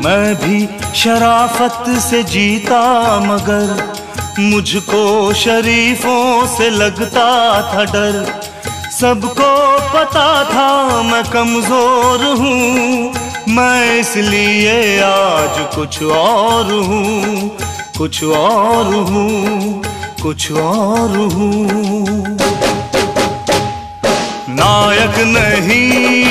मैं भी शराफत से जीता मगर मुझको शरीफों से लगता था डर। सबको पता था मैं कमजोर हूँ, मैं इसलिए आज कुछ और हूँ, कुछ और हूँ, कुछ और हूँ। नायक नहीं